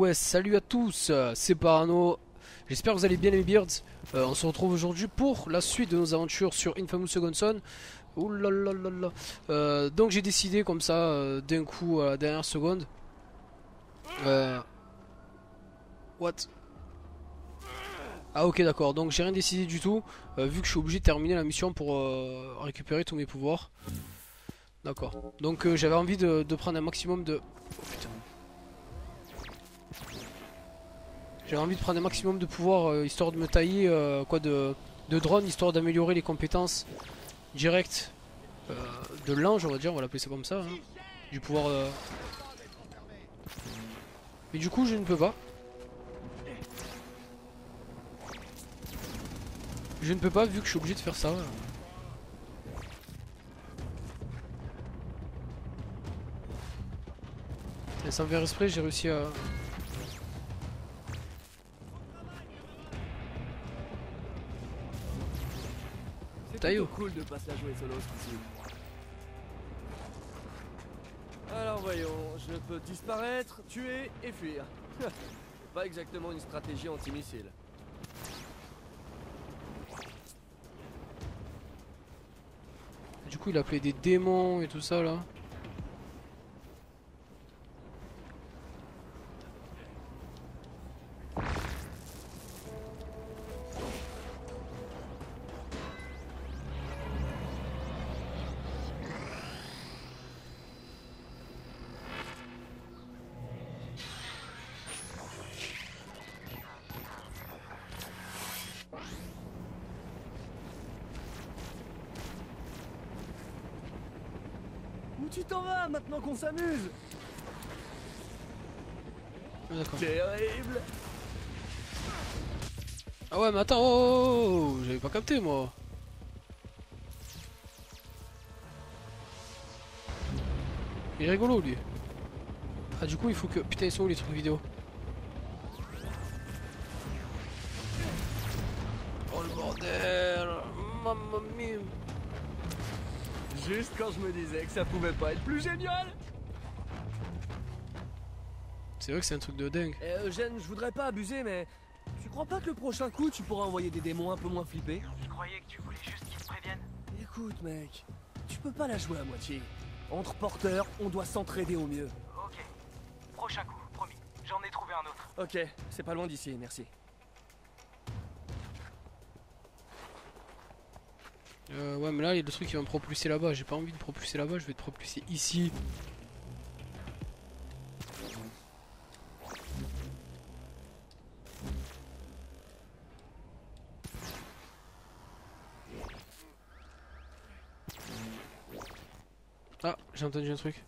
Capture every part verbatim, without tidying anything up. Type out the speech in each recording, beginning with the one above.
ouais, salut à tous, euh, c'est Parano. J'espère que vous allez bien les Beards. Euh, on se retrouve aujourd'hui pour la suite de nos aventures sur Infamous Second Son. Ouh là là là là. Euh, donc j'ai décidé comme ça, euh, d'un coup à la dernière seconde. Euh... What? Ah ok d'accord, donc j'ai rien décidé du tout, euh, vu que je suis obligé de terminer la mission pour euh, récupérer tous mes pouvoirs. D'accord, donc euh, j'avais envie de, de prendre un maximum de... Oh putain. J'avais envie de prendre un maximum de pouvoir, euh, histoire de me tailler euh, quoi de, de drone, histoire d'améliorer les compétences directes euh, de l'ange, on va dire, on va l'appeler ça comme ça. Hein. Du pouvoir... Euh... Mais du coup je ne peux pas. Je ne peux pas vu que je suis obligé de faire ça. Et sans faire exprès, j'ai réussi à... C'est plutôt cool de pas se la jouer solo ici. Alors voyons, je peux disparaître, tuer et fuir. C'est pas exactement une stratégie anti-missile. Du coup il a appelé des démons et tout ça là. Où tu t'en vas maintenant qu'on s'amuse? Ah, d'accord. Terrible. Ah ouais mais attends, oh, oh, oh, oh, j'avais pas capté moi. Il est rigolo lui. Ah du coup il faut que... Putain ils sont où les trucs vidéo? Oh le bordel. Mamma mia. Juste quand je me disais que ça pouvait pas être plus génial. C'est vrai que c'est un truc de dingue. Eh Eugène, je voudrais pas abuser mais... Tu crois pas que le prochain coup tu pourras envoyer des démons un peu moins flippés? Je croyais que tu voulais juste qu'ils te préviennent. Écoute mec, tu peux pas la jouer à moitié. Entre porteurs, on doit s'entraider au mieux. Ok. Prochain coup, promis. J'en ai trouvé un autre. Ok, c'est pas loin d'ici, merci. Euh, ouais mais là il y a le truc qui va me propulser là-bas. J'ai pas envie de propulser là-bas, je vais te propulser ici. Ah, j'ai entendu un truc.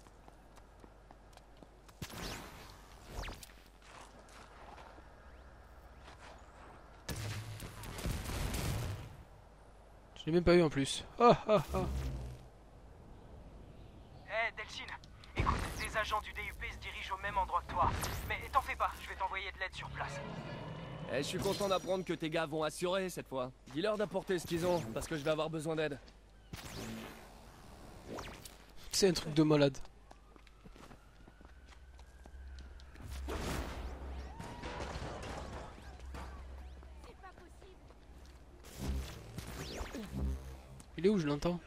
Je l'ai même pas eu en plus. Ah ah ah. Eh, Delphine, écoute, des agents du D U P se dirigent au même endroit que toi. Mais t'en fais pas, je vais t'envoyer de l'aide sur place. Eh, je suis content d'apprendre que tes gars vont assurer cette fois. Dis-leur d'apporter ce qu'ils ont, parce que je vais avoir besoin d'aide. C'est un truc de malade. Il est où, je l'entends?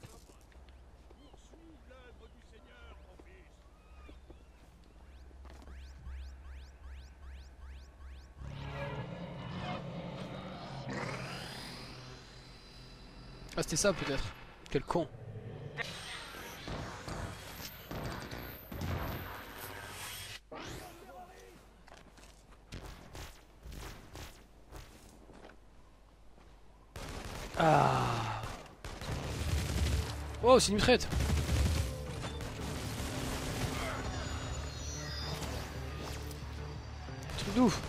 Ah c'était ça peut-être. Quel con. Ah. Oh c'est une mitraillette. Truc de ouf.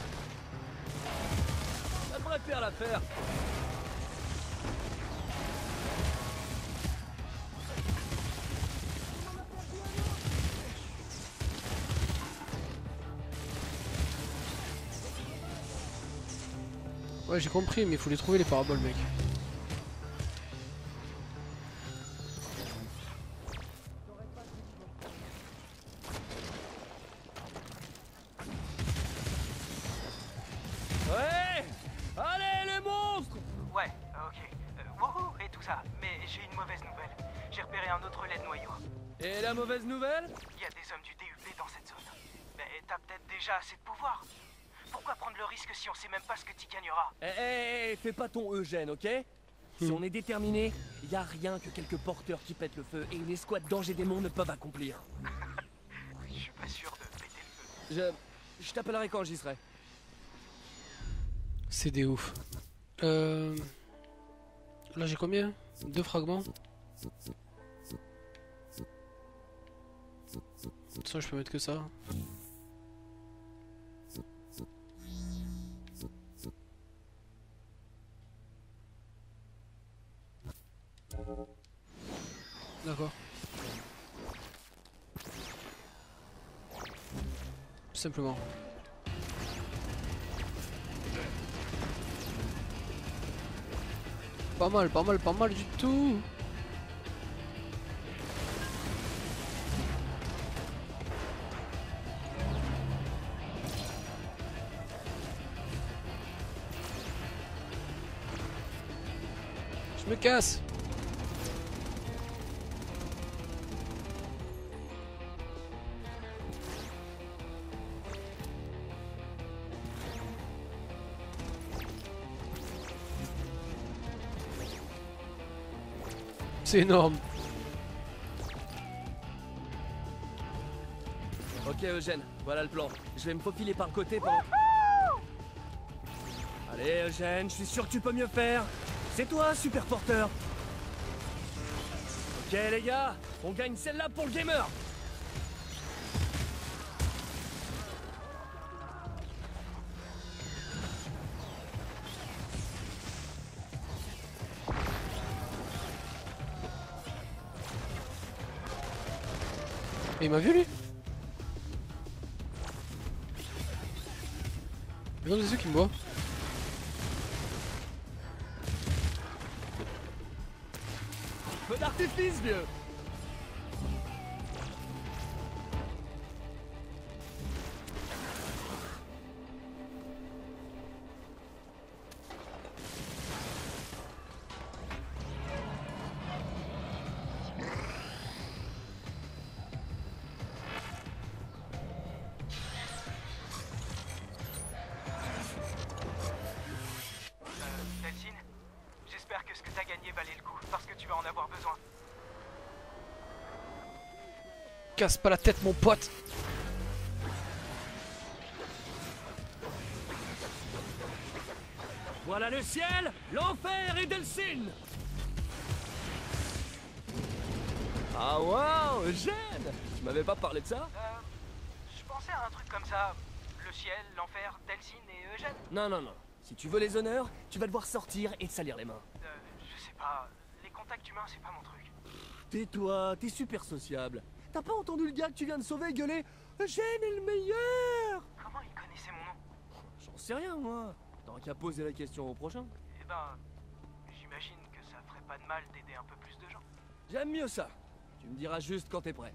Ça devrait faire l'affaire. Ouais j'ai compris mais il faut les trouver les paraboles mec. un autre lait de noyau. Et la mauvaise nouvelle? Il y a des hommes du D U P dans cette zone. Mais t'as peut-être déjà assez de pouvoir. Pourquoi prendre le risque si on sait même pas ce que t'y gagneras? Eh, eh, eh, fais pas ton Eugène, ok? Si on est déterminé, y a rien que quelques porteurs qui pètent le feu et une escouade d'anges et démons ne peuvent accomplir. Je suis pas sûr de péter le feu. Je... je t'appellerai quand j'y serai. C'est des ouf. Euh... Là j'ai combien? Deux fragments. Ça je peux mettre que ça. D'accord. Tout simplement. Pas mal, pas mal, pas mal du tout. Je me casse. C'est énorme. Ok Eugène, voilà le plan. Je vais me faufiler par le côté pendant... Allez Eugène, je suis sûr que tu peux mieux faire. C'est toi, super porteur. Ok les gars, on gagne celle-là pour le gamer. Et il m'a vu lui. Regarde les yeux qui me voient. Feu d'artifice, vieux. Delphine, j'espère que ce que t'as gagné valait le coup, parce que tu vas en avoir besoin. Casse pas la tête mon pote. Voilà le ciel, l'enfer et Delphine. Ah waouh, Eugène, tu m'avais pas parlé de ça? Euh, je pensais à un truc comme ça. Le ciel, l'enfer, Delphine et Eugène. Non, non, non. Si tu veux les honneurs, tu vas devoir sortir et te salir les mains. Euh, je sais pas, les contacts humains c'est pas mon truc. Tais-toi, t'es super sociable. T'as pas entendu le gars que tu viens de sauver gueuler Eugène est le meilleur? Comment il connaissait mon nom? J'en sais rien, moi. Tant qu'à poser la question au prochain. Eh ben, j'imagine que ça ferait pas de mal d'aider un peu plus de gens. J'aime mieux ça. Tu me diras juste quand t'es prêt.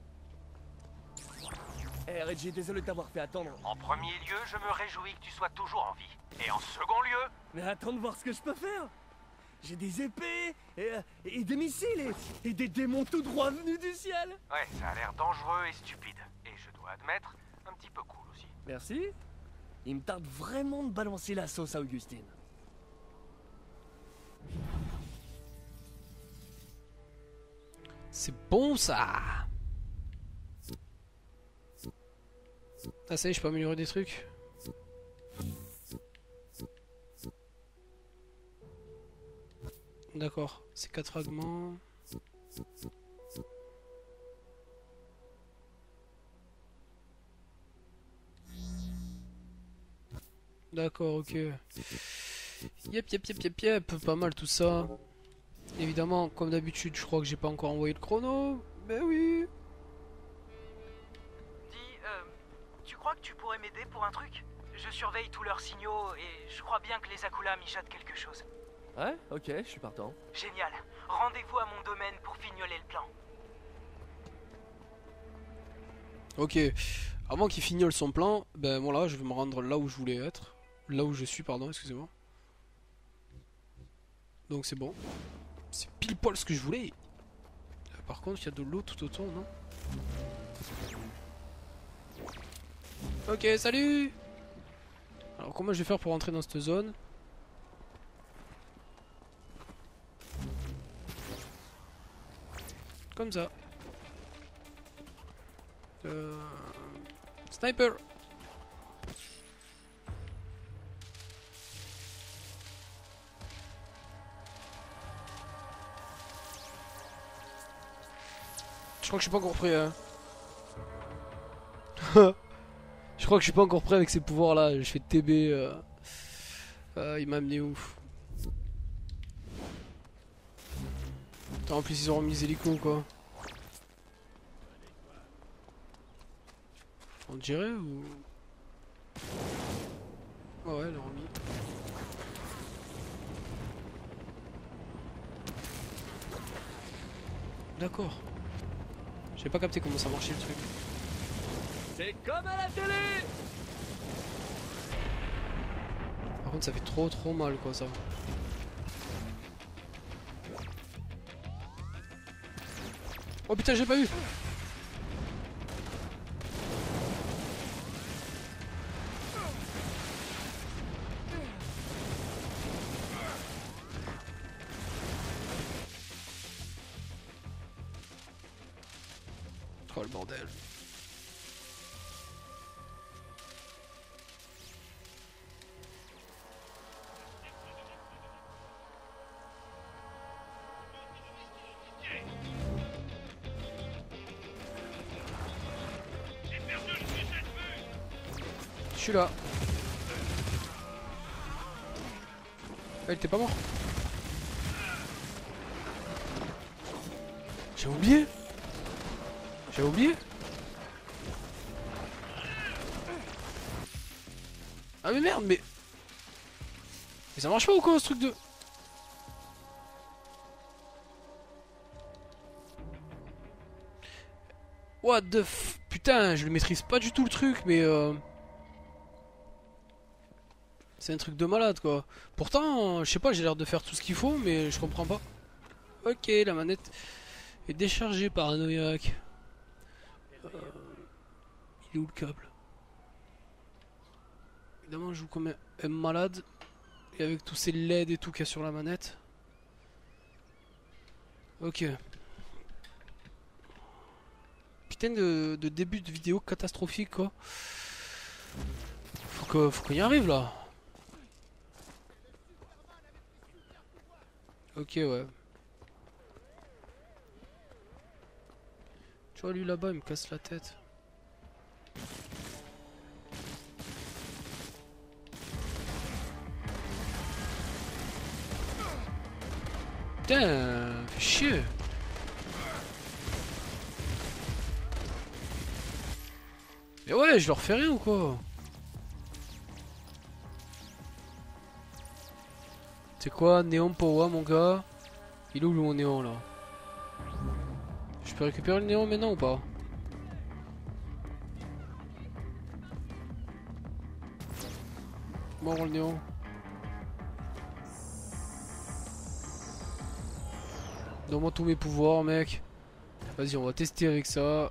Eh hey, Reggie, désolé de t'avoir fait attendre. En premier lieu, je me réjouis que tu sois toujours en vie. Et en second lieu... Mais attends de voir ce que je peux faire. J'ai des épées, et, et des missiles, et, et des démons tout droit venus du ciel. Ouais, ça a l'air dangereux et stupide. Et je dois admettre, un petit peu cool aussi. Merci. Il me tarde vraiment de balancer la sauce à Augustine. C'est bon ça. Ah ça y est, je peux améliorer des trucs. D'accord, c'est quatre fragments. D'accord, ok. Yep, yep, yep, yep, yep, pas mal tout ça. Évidemment, comme d'habitude, je crois que j'ai pas encore envoyé le chrono. Ben oui. Dis, euh, tu crois que tu pourrais m'aider pour un truc? Je surveille tous leurs signaux et je crois bien que les Akula mijotent quelque chose. Ouais, ok, je suis partant. Génial. Rendez-vous à mon domaine pour fignoler le plan. Ok. Avant qu'il fignole son plan, ben voilà, je vais me rendre là où je voulais être. Là où je suis, pardon, excusez-moi. Donc c'est bon. C'est pile poil ce que je voulais. Par contre, il y a de l'eau tout autour, non? Ok, salut! Alors, comment je vais faire pour rentrer dans cette zone? Comme ça. Euh... Sniper! Je crois que je suis pas encore prêt. Hein. Je crois que je suis pas encore prêt avec ces pouvoirs là. Je fais T B. Euh... Euh, il m'a amené où? Attends, en plus ils ont remis les hélicos quoi. On dirait ou... Oh ouais, elle a remis. D'accord. J'ai pas capté comment ça marchait le truc. C'est comme à la télé. Par contre ça fait trop trop mal quoi ça. Oh putain j'ai pas eu. Oh le bordel. Je suis là. Ah, il était pas mort. J'ai oublié. J'ai oublié. Ah mais merde mais... Mais ça marche pas ou quoi ce truc de... What the f... Putain je le maîtrise pas du tout le truc mais euh... C'est un truc de malade quoi. Pourtant je sais pas j'ai l'air de faire tout ce qu'il faut mais je comprends pas. Ok la manette est déchargée paranoïaque. Euh... Il est où le câble? Évidemment je joue comme un malade. Et avec tous ces L E D et tout qu'il y a sur la manette. Ok. Putain de, de début de vidéo catastrophique quoi. Faut que, faut qu'on y arrive là. Ok ouais. Tu vois lui là-bas il me casse la tête. Putain, fais chier. Mais ouais, je leur fais rien ou quoi? C'est quoi, néon power mon gars? Il est où mon néon là? Je peux récupérer le néon maintenant ou pas? Bon, le néon. Donne-moi tous mes pouvoirs, mec. Vas-y, on va tester avec ça.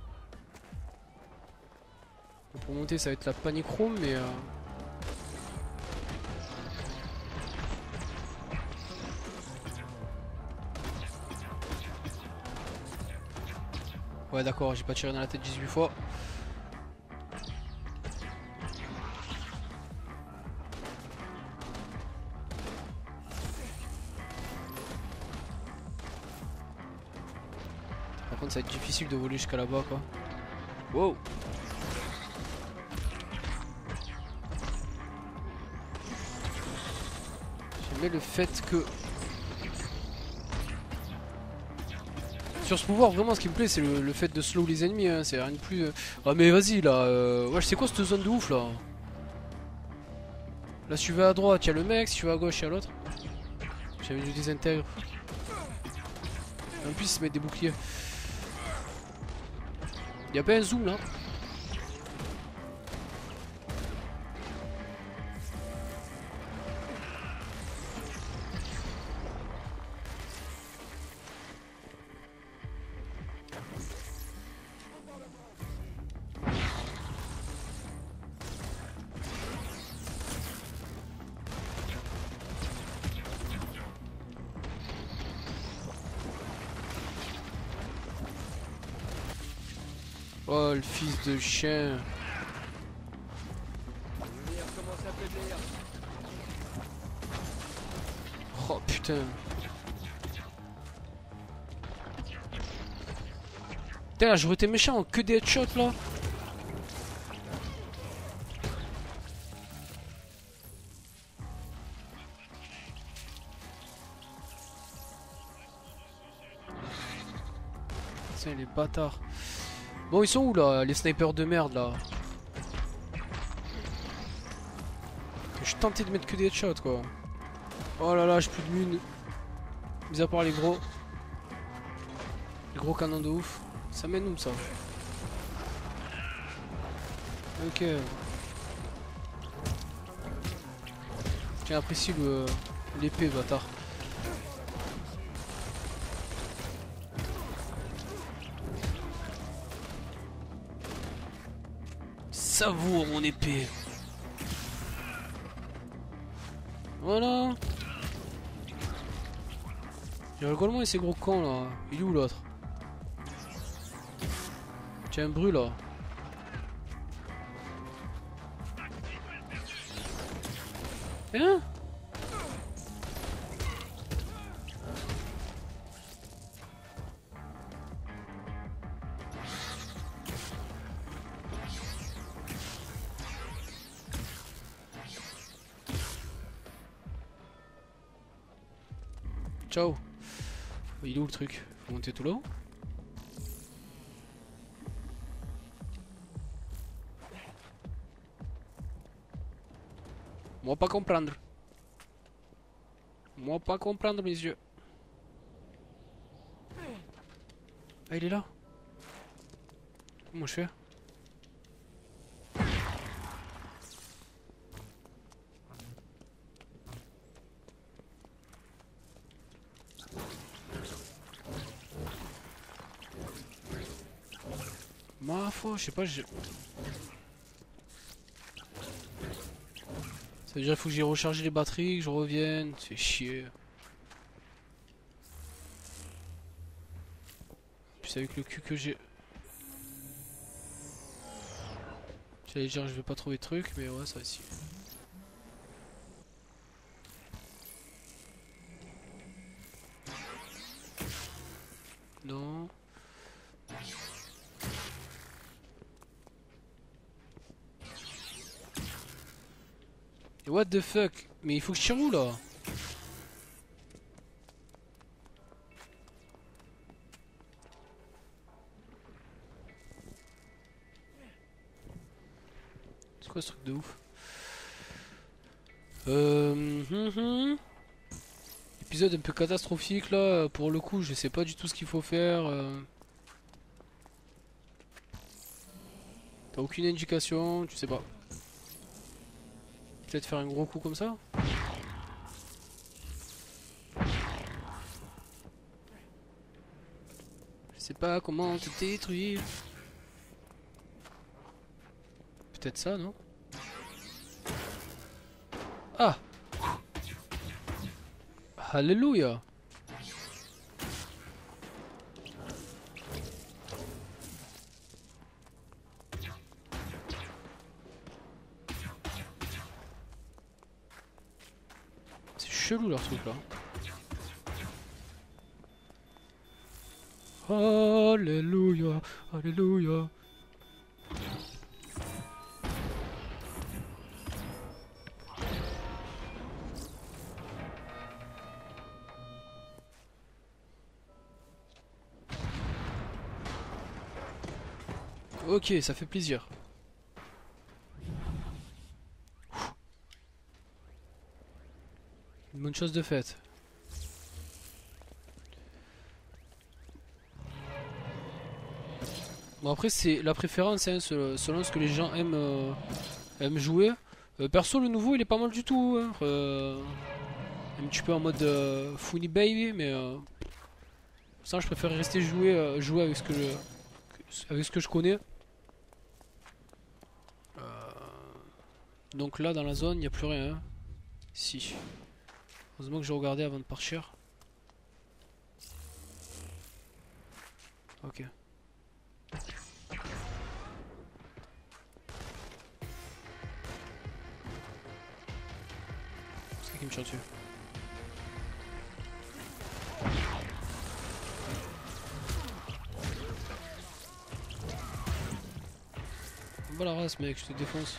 Pour monter, ça va être la panic room, mais... Euh... Ouais, d'accord, j'ai pas tiré dans la tête dix-huit fois. Par contre, ça va être difficile de voler jusqu'à là-bas, quoi. Wow! J'aimais le fait que... Sur ce pouvoir, vraiment, ce qui me plaît, c'est le, le fait de slow les ennemis, hein. C'est rien de plus... Euh... Ah mais vas-y, là, euh... ouais, c'est quoi cette zone de ouf, là? Là, si tu vas à droite, il y a le mec, si tu vas à gauche, il y a l'autre. J'avais du désintègre. En plus, ils se mettent des boucliers. Il y a pas un zoom, là? Oh le fils de chien. La lumière commence à faiblir. Oh putain. Putain là j'aurais été méchant, que des headshots là. Tiens les bâtards. Bon ils sont où là, les snipers de merde là? Je suis tenté de mettre que des headshots quoi. Oh là là j'ai plus de mune. Mis à part les gros. Les gros canons de ouf. Ça mène où ça? Ok. Tiens apprécie le l'épée bâtard. Savoure mon épée. Voilà. Il rigole moins ces gros cons là. Il est où l'autre? Tiens, brûle là. Hein? Ciao. Il est où le truc? Faut monter tout là-haut? Moi pas comprendre. Moi pas comprendre mes yeux. Ah il est là. Comment je fais? Ma foi, je sais pas, je... Ça veut dire qu'il faut que j'aille recharger les batteries, que je revienne, c'est chier. Puis avec le cul que j'ai... J'allais dire que je vais pas trouver de trucs, mais ouais ça va essayer. Non. What the fuck? Mais il faut que je tire où là? C'est quoi ce truc de ouf? Euh... Hum, hum. Épisode un peu catastrophique là, pour le coup je sais pas du tout ce qu'il faut faire. Euh... T'as aucune indication, tu sais pas. Peut-être faire un gros coup comme ça? Je sais pas comment te détruire. Peut-être ça, non? Ah! Alléluia! C'est chelou leur truc là. Alléluia, alléluia. Ok, ça fait plaisir. Une bonne chose de faite. Bon après c'est la préférence hein, selon ce que les gens aiment, euh, aiment jouer. Euh, perso le nouveau il est pas mal du tout. Hein. Euh, un petit peu en mode euh, funny baby mais euh, ça je préfère rester jouer, euh, jouer avec ce que je, avec ce que je connais. Euh, donc là dans la zone il n'y a plus rien. Hein. Si. Heureusement que j'ai regardé avant de partir. Ok. C'est qui me tire dessus. Va la race mec, je te défonce.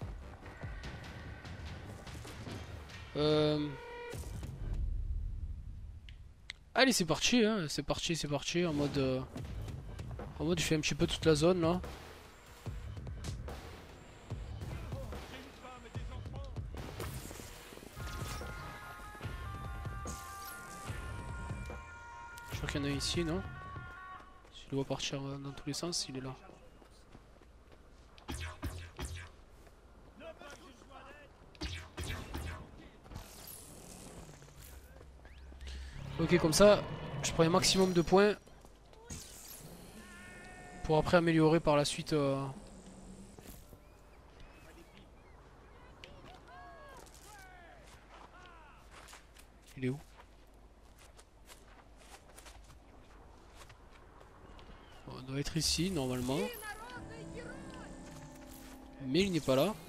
Euh... Allez c'est parti, hein. c'est parti, c'est parti, en mode... Euh... En mode je fais un petit peu toute la zone là. Je crois qu'il y en a ici, non? Si je le vois partir dans tous les sens, il est là. Ok, comme ça, je prends un maximum de points pour après améliorer par la suite. Euh... Il est où? Bon, on doit être ici normalement. Mais il n'est pas là.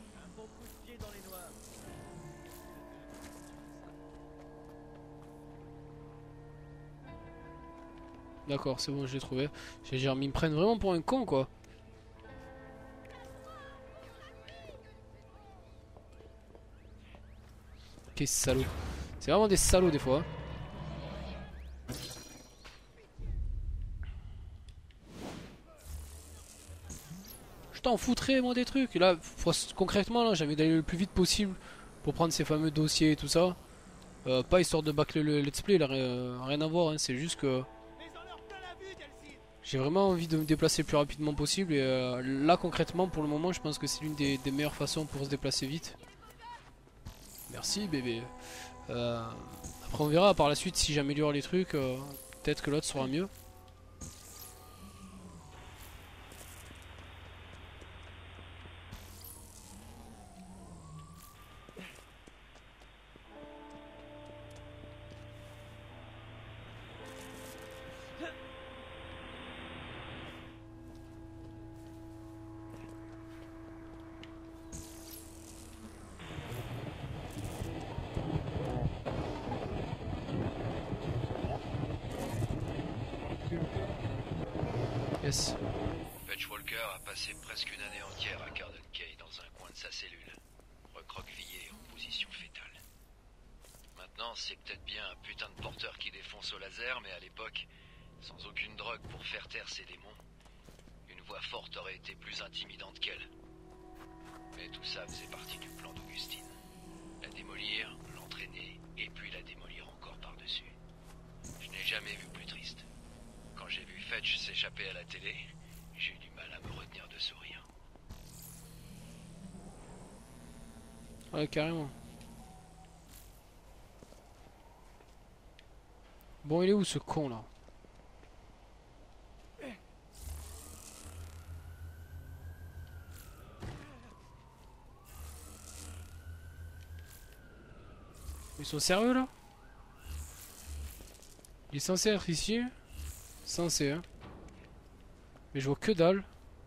D'accord, c'est bon, je l'ai trouvé. J'ai dire, ils me prennent vraiment pour un con quoi. Quel salaud. C'est vraiment des salauds des fois. Je t'en foutrais moi des trucs. Là, faut, concrètement, là, j'avais d'aller le plus vite possible pour prendre ces fameux dossiers et tout ça. Euh, pas histoire de bâcler le let's play, là, euh, rien à voir. Hein, c'est juste que j'ai vraiment envie de me déplacer le plus rapidement possible. Et euh, là, concrètement, pour le moment, je pense que c'est l'une des, des meilleures façons pour se déplacer vite. Merci bébé. Euh, après, on verra par la suite si j'améliore les trucs. Euh, Peut-être que l'autre sera mieux. Yes. Fetch Walker a passé presque une année entière à Garden Cay dans un coin de sa cellule, recroquevillé en position fétale. Maintenant, c'est peut-être bien un putain de porteur qui défonce au laser, mais à l'époque, sans aucune drogue pour faire taire ses démons, une voix forte aurait été plus intimidante qu'elle. Mais tout ça faisait partie du plan d'Augustine. La démolir, l'entraîner, et puis la démolir encore par-dessus. Je n'ai jamais vu plus triste. Quand j'ai vu Fetch s'échapper à la télé, j'ai eu du mal à me retenir de sourire. Ouais, carrément. Bon, il est où ce con là? Ils sont sérieux là? Il est censé être ici? Censé, hein. Mais je vois que dalle.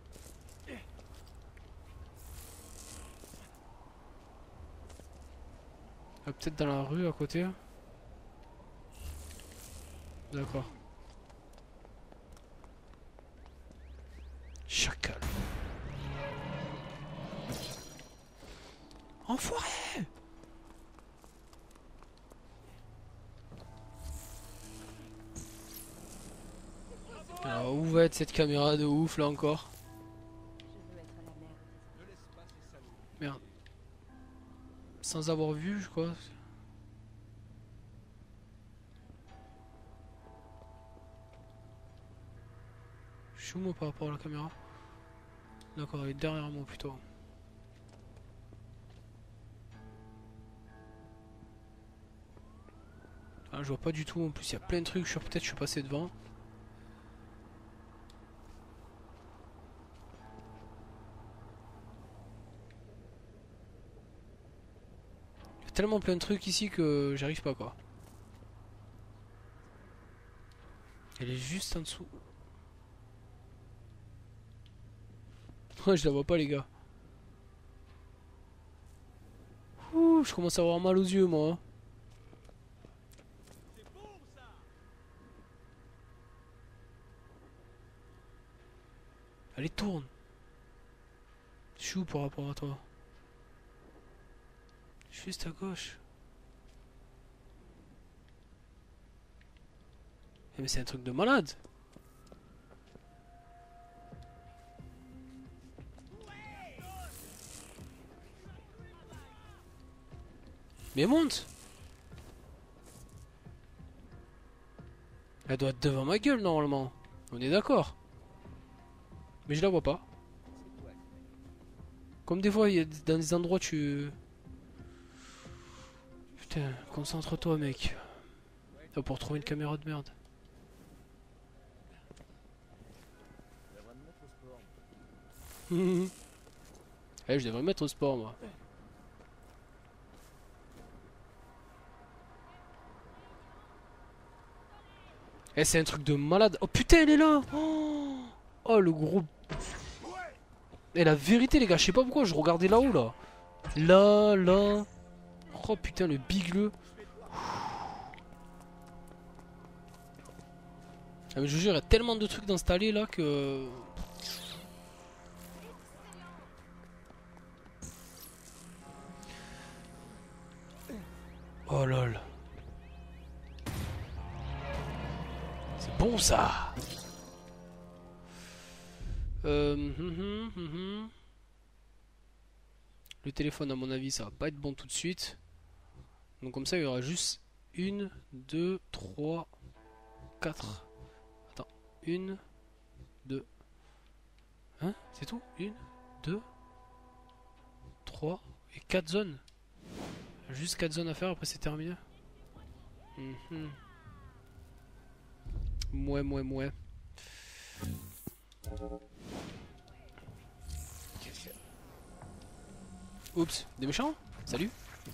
Ah, peut-être dans la rue à côté. D'accord. Chacal. Enfoiré! Alors où va être cette caméra de ouf là encore? Merde. Sans avoir vu je crois. Je suis où moi par rapport à la caméra? D'accord, il est derrière moi plutôt. Ah, je vois pas du tout en plus, il y a plein de trucs, je suis peut-être je suis passé devant. Il y a tellement plein de trucs ici que j'arrive pas quoi. Elle est juste en dessous. Je la vois pas les gars. Ouh, je commence à avoir mal aux yeux moi. Allez, tourne. Je suis où par rapport à toi? Juste à gauche. Eh mais c'est un truc de malade. Mais monte. Elle doit être devant ma gueule normalement. On est d'accord. Mais je la vois pas. Comme des fois, il y a dans des endroits tu... Putain, concentre-toi mec. Oh, pour trouver une caméra de merde. Hum. Eh, je devrais me mettre au sport moi. Eh, c'est un truc de malade. Oh putain, elle est là. Oh, oh le gros... Et la vérité les gars, je sais pas pourquoi je regardais là-haut là. Là, là. Oh putain le bigleux. Ah mais je vous jure, il y a tellement de trucs d'installer là que... Oh lol. C'est bon ça. Euh, hum, hum, hum. Le téléphone à mon avis ça va pas être bon tout de suite. Donc comme ça il y aura juste une, deux, trois, quatre. Attends, une, deux. Hein? C'est tout? Une, deux, trois et quatre zones. Juste quatre zones à faire, après c'est terminé. Mmh. Mouais, mouais, mouais. Oups, des méchants? Salut.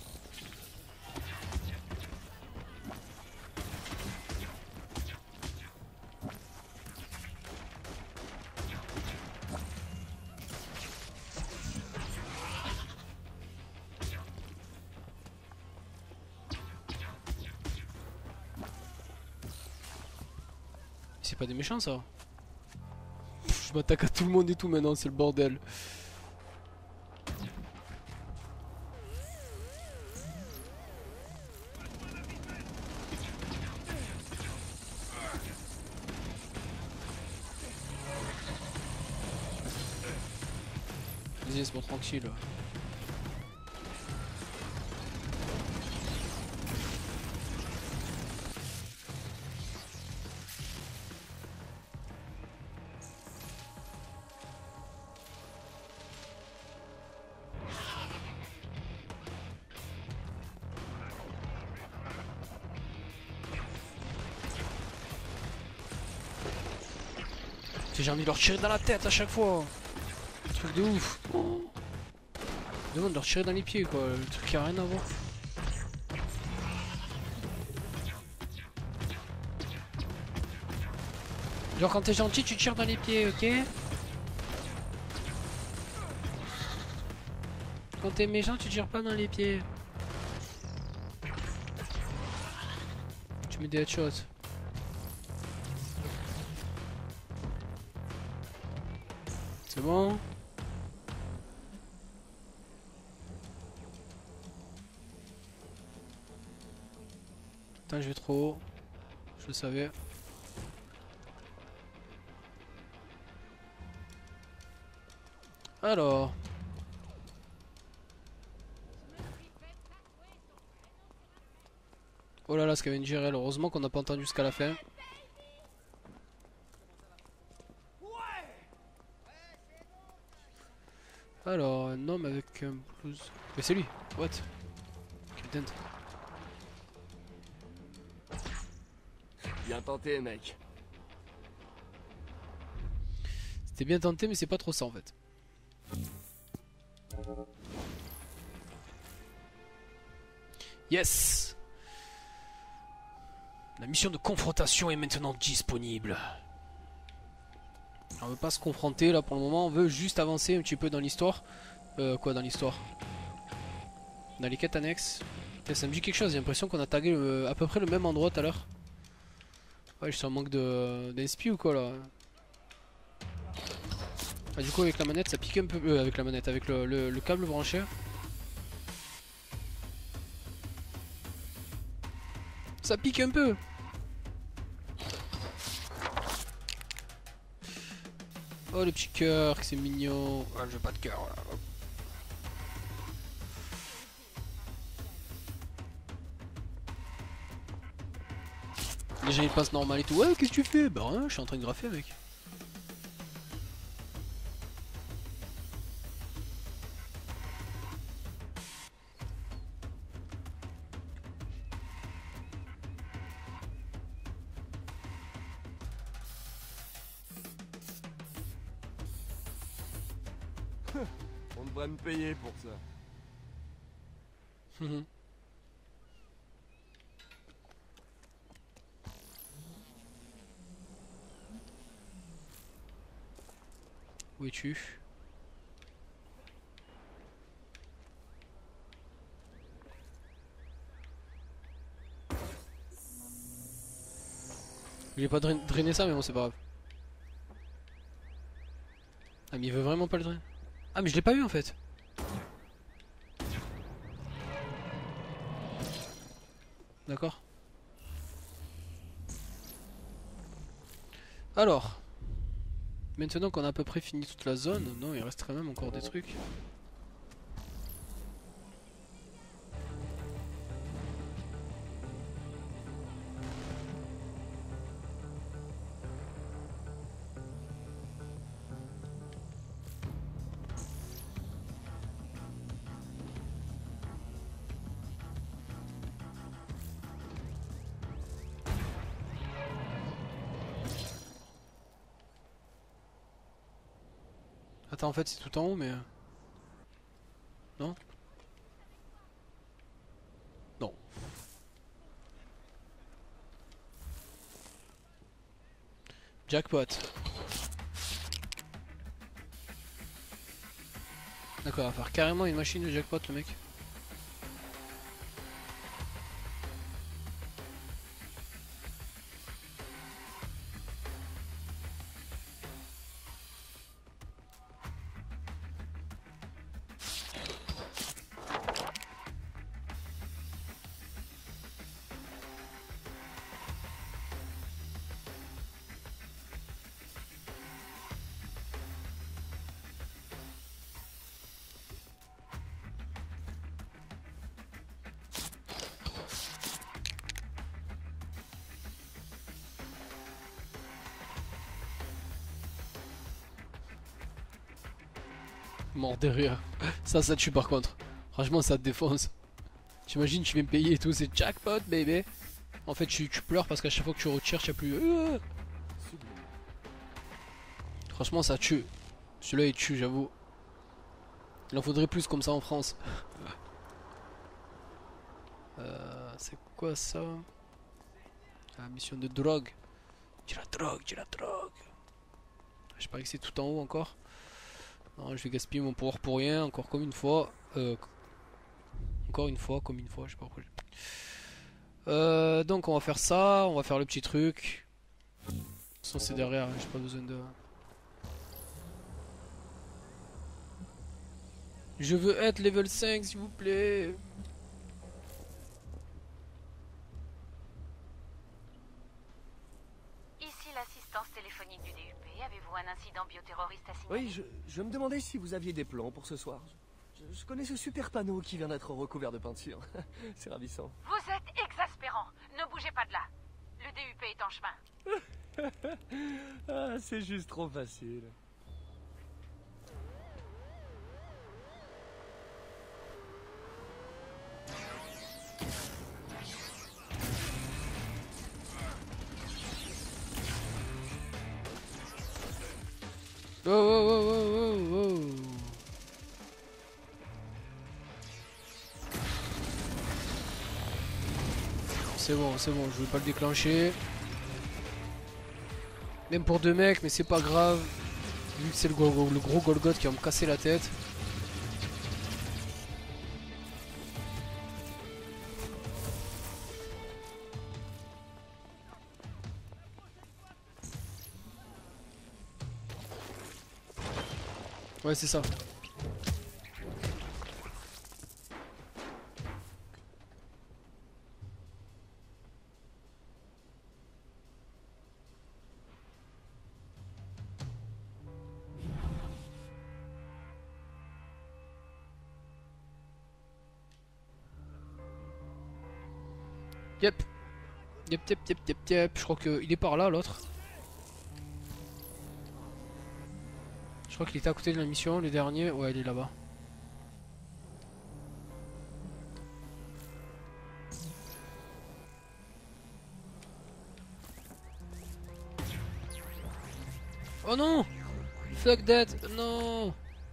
C'est pas des méchants ça. Je m'attaque à tout le monde et tout maintenant, c'est le bordel. Vas-y, laisse-moi tranquille. J'ai envie de leur tirer dans la tête à chaque fois. Le truc de ouf. Oh. Je demande de leur tirer dans les pieds quoi. Le truc qui a rien à voir. Genre quand t'es gentil tu tires dans les pieds, ok? Quand t'es méchant tu tires pas dans les pieds. Tu mets des headshots. C'est bon. Putain, je vais trop haut. Je le savais. Alors. Oh là là, Scavenger, heureusement qu'on n'a pas entendu jusqu'à la fin. Alors, un homme avec un blouse. Mais c'est lui, what? Quel dent. Bien tenté, mec. C'était bien tenté, mais c'est pas trop ça en fait. Yes! La mission de confrontation est maintenant disponible. On veut pas se confronter là pour le moment, on veut juste avancer un petit peu dans l'histoire. Euh, quoi dans l'histoire? Dans les quêtes annexes. Putain, ça me dit quelque chose, j'ai l'impression qu'on a tagué le, à peu près le même endroit tout à l'heure. Ouais, je suis en manque de d'inspi ou quoi là. Ah, du coup avec la manette ça pique un peu, euh, avec la manette, avec le, le, le câble branché. Ça pique un peu. Oh le petit cœur, que c'est mignon. Ah, j'ai pas de cœur là. Les gens ils passent normal et tout. Ouais, qu'est-ce que tu fais? Bah rien, je suis en train de graffer mec. On devrait me payer pour ça. Mhm. Où es-tu? Je vais pas drain- drainer ça mais bon c'est pas grave. Ah mais il veut vraiment pas le drainer. Ah mais je l'ai pas eu en fait. D'accord. Alors. Maintenant qu'on a à peu près fini toute la zone, non il resterait même encore des trucs. Attends en fait c'est tout en haut mais... Non? Non. Jackpot. D'accord, il va faire carrément une machine de jackpot le mec. Mort de rire. Ça, ça tue par contre. Franchement, ça te défonce. T'imagines, tu viens me payer et tout, c'est jackpot, baby. En fait, tu, tu pleures parce qu'à chaque fois que tu retires, tu as plus. Euh Franchement, ça tue. Celui-là, il tue, j'avoue. Il en faudrait plus comme ça en France. euh, c'est quoi ça? La mission de drogue. J'ai la drogue, j'ai la drogue. Je parie que c'est tout en haut encore. Non, je vais gaspiller mon pouvoir pour rien, encore comme une fois. Euh, encore une fois, comme une fois, je sais pas pourquoi. Euh, donc on va faire ça, on va faire le petit truc. De toute façon c'est derrière, j'ai pas besoin de... Je veux être level cinq s'il vous plaît. Ici l'assistance téléphonique du D U P. Avez-vous un incident bioterroriste à signaler? Oui, je, je me demandais si vous aviez des plans pour ce soir. Je, je connais ce super panneau qui vient d'être recouvert de peinture. C'est ravissant. Vous êtes exaspérant. Ne bougez pas de là. Le D U P est en chemin. Ah, c'est juste trop facile. Oh oh oh oh oh oh. C'est bon, c'est bon, je vais pas le déclencher. Même pour deux mecs, mais c'est pas grave. Vu que c'est le gros, le gros Golgoth qui va me casser la tête. Ouais, c'est ça. Yep. Yep, yep, yep, yep, yep. Je crois qu'il est par là, l'autre. Je crois qu'il était à côté de la mission, le dernier. Ouais, il est là-bas. Oh non! Fuck that! Non!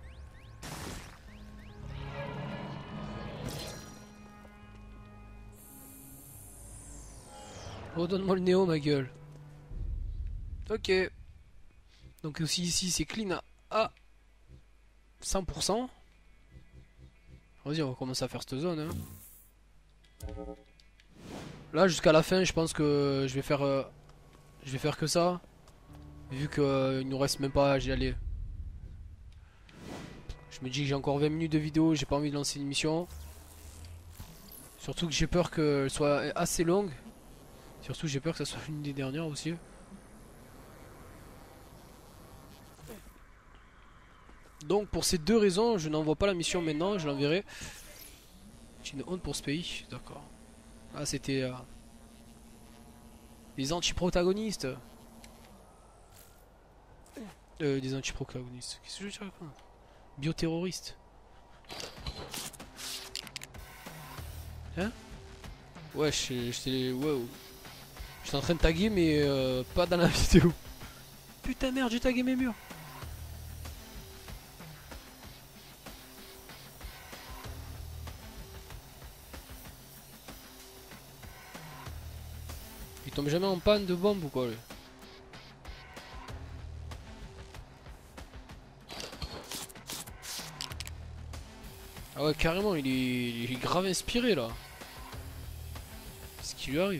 Redonne-moi le néo, ma gueule. Ok. Donc aussi ici, c'est clean à, à cent pour cent. Vas-y, on va commencer à faire cette zone. Hein. Là, jusqu'à la fin, je pense que je vais faire, euh, je vais faire que ça. Vu qu'il euh, nous reste même pas à y aller. Je me dis que j'ai encore vingt minutes de vidéo, j'ai pas envie de lancer une mission. Surtout que j'ai peur qu'elle soit assez longue. Surtout j'ai peur que ça soit une des dernières aussi. Donc pour ces deux raisons, je n'envoie pas la mission maintenant, je l'enverrai. J'ai une honte pour ce pays, d'accord. Ah c'était euh, les anti-protagonistes. Euh, des anti-protagonistes. Qu'est-ce que je veux dire quoi? Bioterroristes. Hein? Ouais, j'étais... Ouais, j'étais en train de taguer mais euh, pas dans la vidéo. Putain merde, j'ai tagué mes murs. Il tombe jamais en panne de bombe ou quoi lui? Ah ouais carrément il est, il est grave inspiré là. Qu'est-ce qui lui arrive?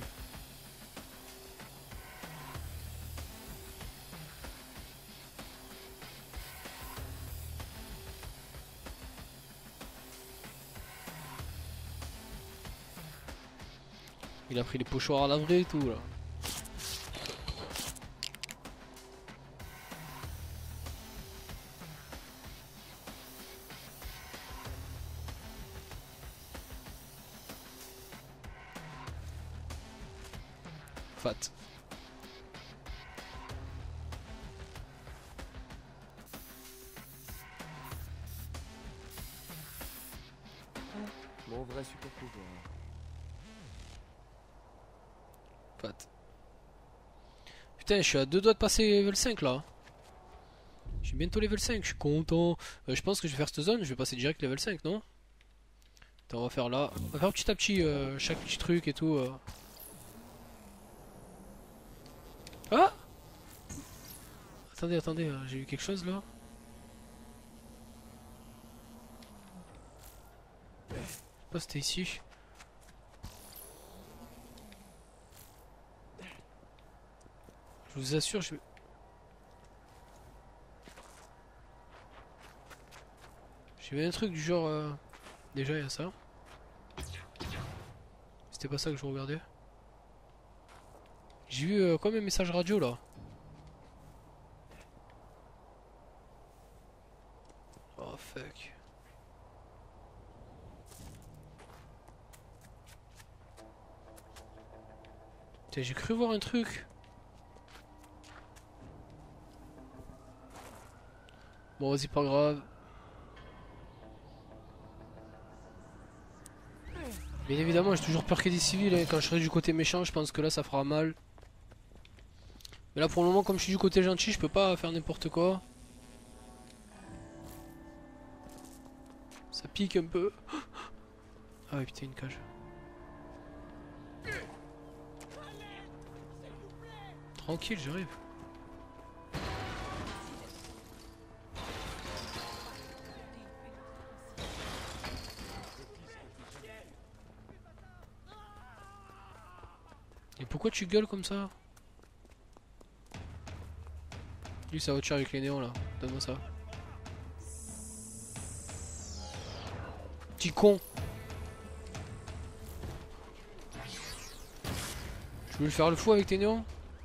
Il a pris les pochoirs à laver et tout là. Fat. Mon vrai super pouvoir. Fat. Putain, je suis à deux doigts de passer level cinq là. Je suis bientôt level cinq, je suis content. Euh, je pense que je vais faire cette zone, je vais passer direct level cinq, non? Attends, on va faire là. On va faire petit à petit euh, chaque petit truc et tout. Euh. Ah! Attendez, attendez, euh, j'ai eu quelque chose là. Je sais pas si c'était ici. Je vous assure, je vais... J'ai vu un truc du genre... Euh... Déjà, il y a ça. C'était pas ça que je regardais. J'ai vu euh, comme un message radio là. Oh fuck. Putain, j'ai cru voir un truc. Bon, vas-y, pas grave. Bien évidemment, j'ai toujours peur qu'il y ait des civils. Hein. Quand je serai du côté méchant, je pense que là, ça fera mal. Mais là, pour le moment, comme je suis du côté gentil, je peux pas faire n'importe quoi. Ça pique un peu. Ah ouais, putain, une cage. Tranquille, j'arrive. Et pourquoi tu gueules comme ça? Lui sa voiture avec les néons là, donne-moi ça. Petit con. Je veux le faire le fou avec tes néons.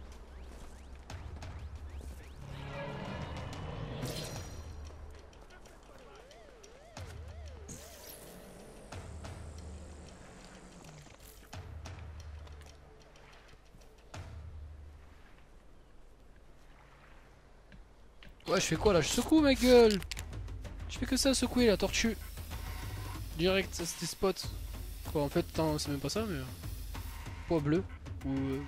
Ouais, je fais quoi là? Je secoue ma gueule. Je fais que ça, secouer la tortue. Direct, ça c'était spot. Quoi, en fait, c'est même pas ça, mais. Poids bleu. Ou. Euh...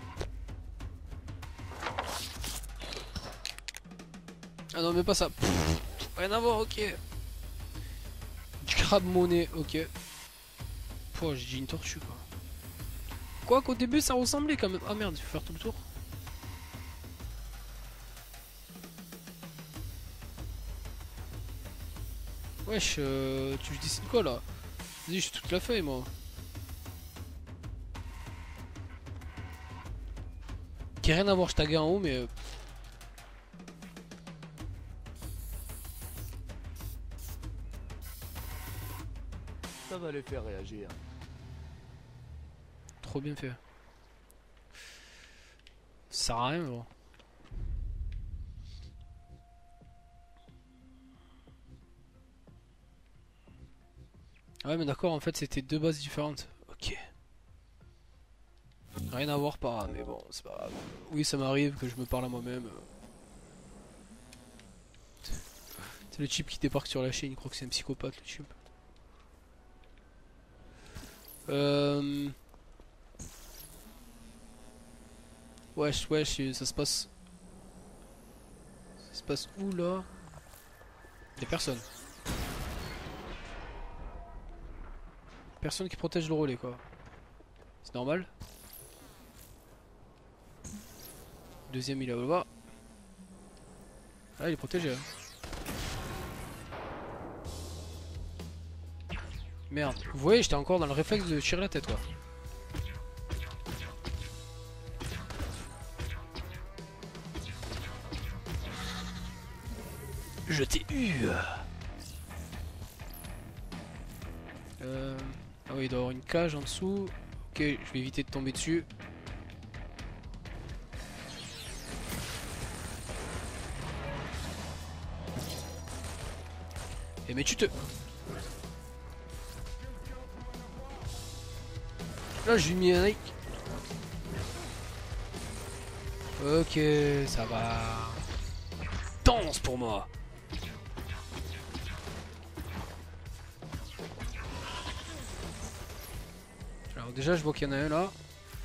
Ah non, mais pas ça. Pff, rien à voir, ok. Du crabe monnaie, ok. Pouah, j'ai dit une tortue quoi. Quoi qu'au début ça ressemblait quand même. Ah merde, il faut faire tout le tour. Wesh, euh, tu décides quoi là? Vas-y, j'ai toute la feuille moi. Qui a rien à voir, je taguais en haut mais... Euh... Ça va les faire réagir. Trop bien fait. Ça sert à rien mais bon. Ouais mais d'accord, en fait c'était deux bases différentes. Ok. Rien à voir par mais bon c'est pas grave. Oui ça m'arrive que je me parle à moi-même. C'est le type qui débarque sur la chaîne, il croit que c'est un psychopathe le type. Euh... Wesh wesh ça se passe. Ça se passe où là? Y'a personne. Personne qui protège le relais quoi. C'est normal. Deuxième il est là-bas. Ah il est protégé. Hein. Merde. Vous voyez j'étais encore dans le réflexe de tirer la tête quoi. Je t'ai eu. Euh... Ah oui il doit y avoir une cage en dessous. Ok je vais éviter de tomber dessus. Et mais tu te... Là j'ai mis un like. Ok ça va. Danse pour moi. Alors déjà je vois qu'il y en a un là.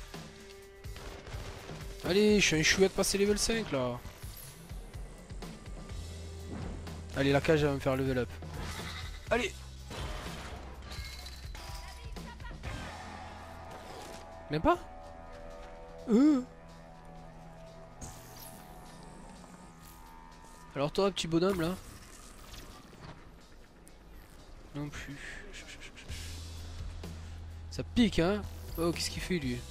Allez je suis un chouette passer level cinq là. Allez la cage elle va me faire level up. Allez. Même pas euh. Alors toi petit bonhomme là. Non plus. Ça pique hein. Oh qu'est-ce qu'il fait lui?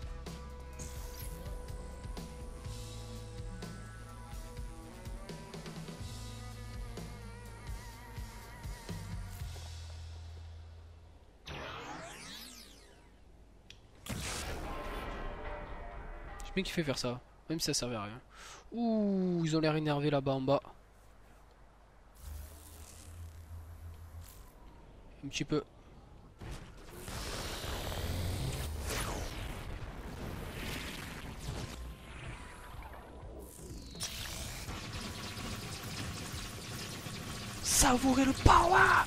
Bien qu'il fait faire ça, même si ça servait à rien. Ouh, ils ont l'air énervés là-bas en bas. Un petit peu. Savourez le power!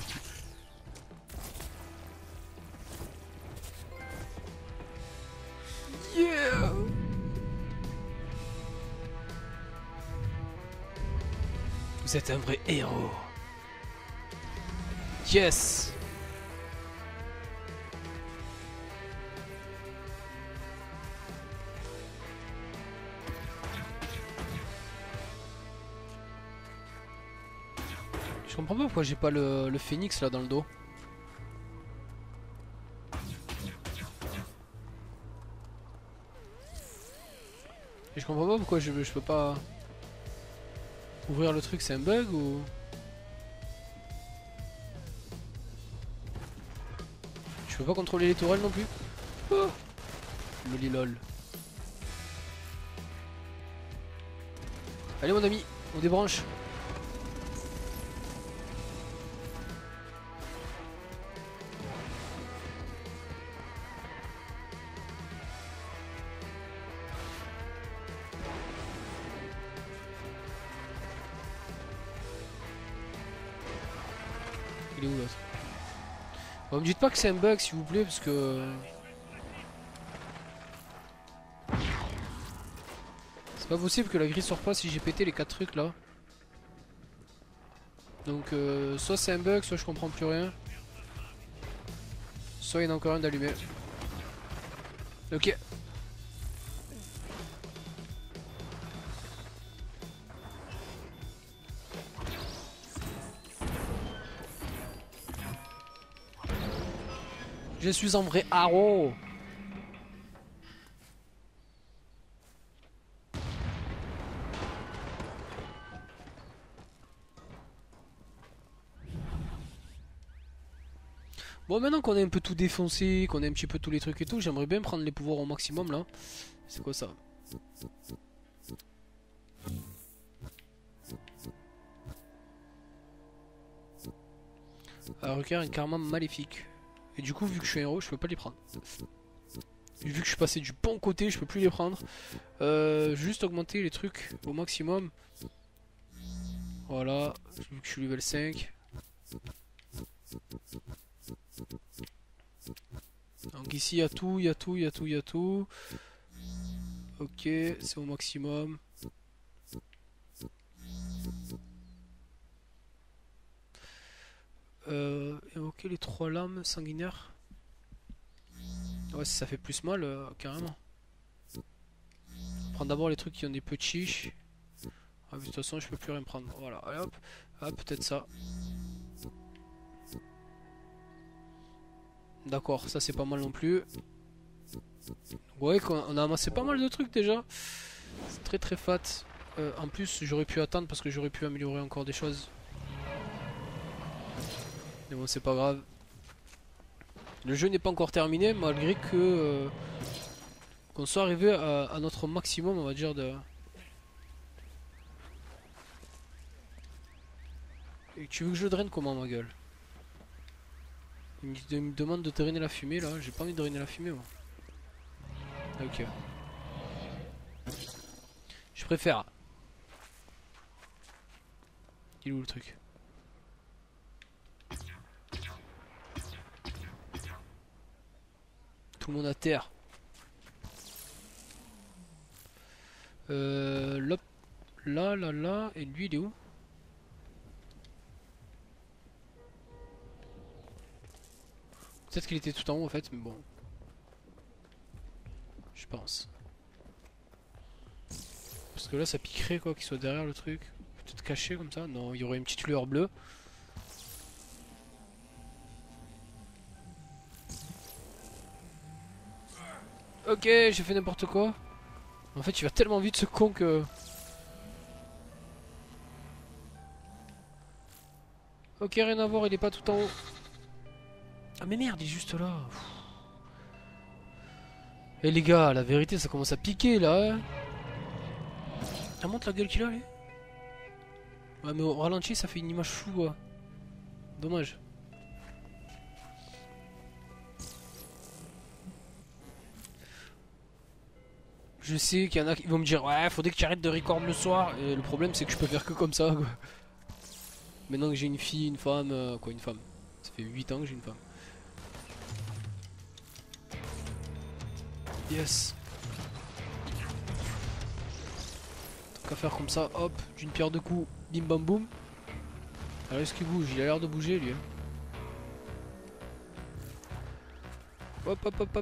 Yeah! Vous êtes un vrai héros. Yes. Je comprends pas pourquoi j'ai pas le, le phénix là dans le dos. Et je comprends pas pourquoi je, je peux pas ouvrir le truc, c'est un bug ou... peux pas contrôler les tourelles non plus. Oh. Loli lol. Allez mon ami, on débranche. Il est où l'autre? Bon, me dites pas que c'est un bug s'il vous plaît parce que... C'est pas possible que la grille sorte pas si j'ai pété les quatre trucs là. Donc euh, soit c'est un bug, soit je comprends plus rien. Soit il y en a encore un d'allumé. Ok. Je suis un vrai haro. Bon, maintenant qu'on a un peu tout défoncé, qu'on a un petit peu tous les trucs et tout, j'aimerais bien prendre les pouvoirs au maximum là. C'est quoi ça? Alors, requiert un karma maléfique. Et du coup, vu que je suis un héros, je peux pas les prendre. Vu que je suis passé du bon côté, je peux plus les prendre. Euh, juste augmenter les trucs au maximum. Voilà, vu que je suis level cinq. Donc ici il y a tout, il y a tout, il y a tout, il y a tout. Ok, c'est au maximum. Euh, évoquer les trois lames sanguinaires. Ouais, si ça fait plus mal, euh, carrément. Prendre d'abord les trucs qui ont des petits. Ah, de toute façon, je peux plus rien prendre. Voilà, allez hop. Ah, peut-être ça. D'accord, ça c'est pas mal non plus. Ouais, on a amassé pas mal de trucs déjà. C'est très très fat. Euh, en plus, j'aurais pu attendre parce que j'aurais pu améliorer encore des choses. Mais bon, c'est pas grave. Le jeu n'est pas encore terminé malgré que euh, qu'on soit arrivé à, à notre maximum, on va dire, de... Et tu veux que je le draine comment, ma gueule? Il me, il me demande de drainer la fumée là, j'ai pas envie de drainer la fumée moi. Ok. Je préfère. Il est où le truc? Tout le monde à terre. Euh, lop, là, là, là, et lui il est où? Peut-être qu'il était tout en haut en fait, mais bon. Je pense. Parce que là ça piquerait quoi qu'il soit derrière le truc. Peut-être caché comme ça. Non, il y aurait une petite lueur bleue. Ok, j'ai fait n'importe quoi. En fait il va tellement vite ce con que... Ok, rien à voir, il est pas tout en haut. Ah mais merde, il est juste là. Eh les gars, la vérité ça commence à piquer là. Hein. Ça montre la gueule qu'il a lui. Ouais mais au ralenti ça fait une image floue quoi. Dommage. Je sais qu'il y en a qui vont me dire ouais faudrait que tu arrêtes de record le soir. Et le problème c'est que je peux faire que comme ça quoi. Maintenant que j'ai une fille, une femme, euh, quoi une femme. Ça fait huit ans que j'ai une femme. Yes. Tant qu'à faire comme ça, hop, d'une pierre deux coups, bim bam boum. Alors est-ce qu'il bouge? Il a l'air de bouger lui. Hein. Hop hop hop hop.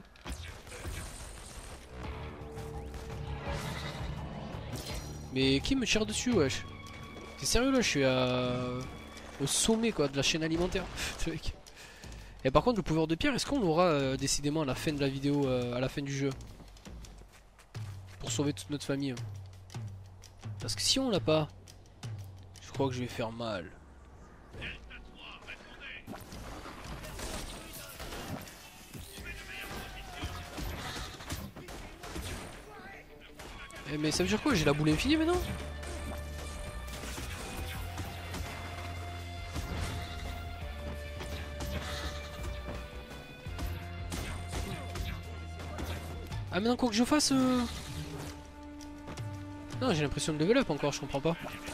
Mais qui me tire dessus wesh? C'est sérieux là, je suis à... au sommet quoi de la chaîne alimentaire. Et par contre le pouvoir de pierre, est-ce qu'on l'aura euh, décidément à la fin de la vidéo, euh, à la fin du jeu? Pour sauver toute notre famille. Parce que si on l'a pas, je crois que je vais faire mal. Eh, mais ça veut dire quoi? J'ai la boule infinie maintenant? Ah maintenant quoi que je fasse euh... Non j'ai l'impression de level up encore, je comprends pas.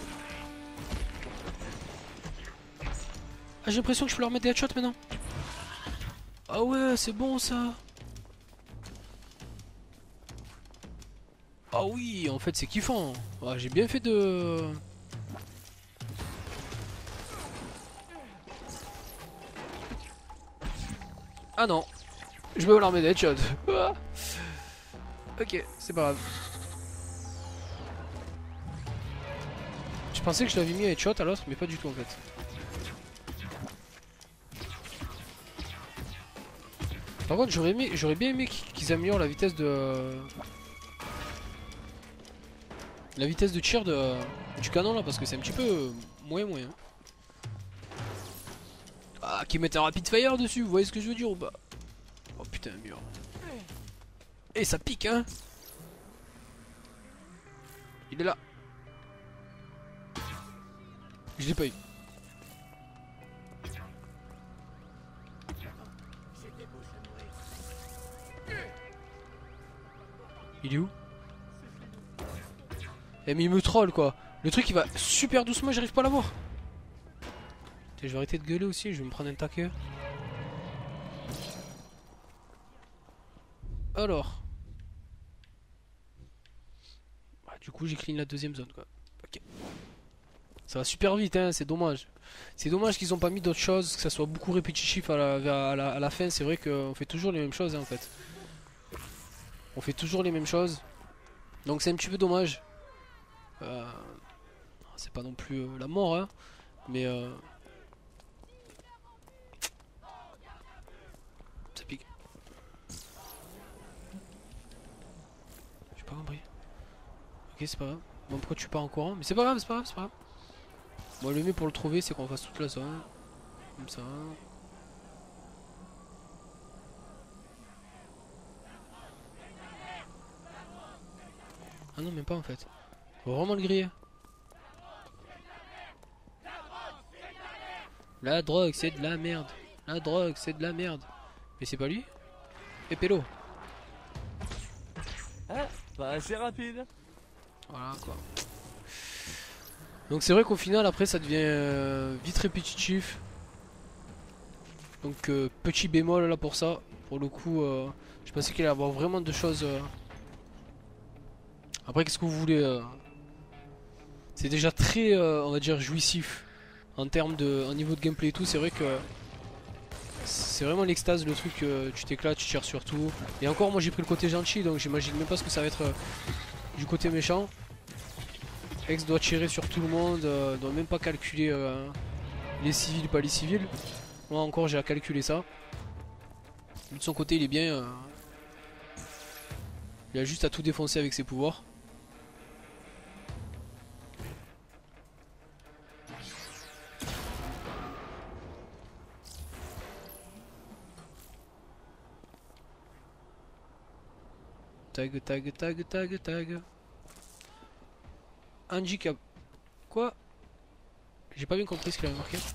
Ah j'ai l'impression que je peux leur mettre des headshots maintenant. Ah ouais c'est bon ça. Ah oui en fait c'est kiffant. Ah, j'ai bien fait de... Ah non. Je vais leur mettre des headshots. Ok c'est pas grave. Je pensais que je l'avais mis à headshot à l'autre mais pas du tout en fait. Par contre j'aurais aimé, j'aurais bien aimé qu'ils améliorent la vitesse de... La vitesse de tir de... du canon là parce que c'est un petit peu moyen moyen. Ah qu'ils mettent un rapid fire dessus, vous voyez ce que je veux dire ou pas? Oh putain mur. Et ça pique hein. Il est là. Je l'ai pas eu. Il est où? Eh mais il me troll quoi. Le truc il va super doucement, j'arrive pas à l'avoir. Je vais arrêter de gueuler aussi, je vais me prendre un taquet. Alors. Bah, du coup j'ai clean la deuxième zone quoi. Ok. Ça va super vite hein, c'est dommage. C'est dommage qu'ils ont pas mis d'autres choses, que ça soit beaucoup répétitif à la, vers- à la, à la fin. C'est vrai qu'on fait toujours les mêmes choses hein, en fait. On fait toujours les mêmes choses. Donc c'est un petit peu dommage. Euh, c'est pas non plus euh, la mort hein. Mais euh, ça pique. J'ai pas compris. Ok c'est pas grave. Bon pourquoi tu pars en courant? Mais c'est pas grave, c'est pas grave, c'est pas grave. Bon le mieux pour le trouver c'est qu'on fasse toute la zone. Comme ça. Ah non même pas en fait. Faut vraiment le griller. La drogue c'est de la merde. La drogue c'est de la merde. Mais c'est pas lui? Et Pélo. Ah, pas assez rapide. Voilà quoi. Donc c'est vrai qu'au final après ça devient euh, vite répétitif. Donc euh, petit bémol là pour ça. Pour le coup euh, je pensais qu'il allait y avoir vraiment de choses. euh. Après qu'est-ce que vous voulez euh, c'est déjà très euh, on va dire jouissif. En termes de en niveau de gameplay et tout, c'est vrai que c'est vraiment l'extase le truc, euh, tu t'éclates, tu tires sur tout. Et encore moi j'ai pris le côté gentil donc j'imagine même pas ce que ça va être euh, du côté méchant. Ex doit tirer sur tout le monde, euh, doit même pas calculer euh, les civils pas les civils. Moi encore j'ai à calculer ça. De son côté il est bien, euh, il a juste à tout défoncer avec ses pouvoirs. Tag, tag, tag, tag, tag. Handicap. Quoi? J'ai pas bien compris ce qu'il avait marqué.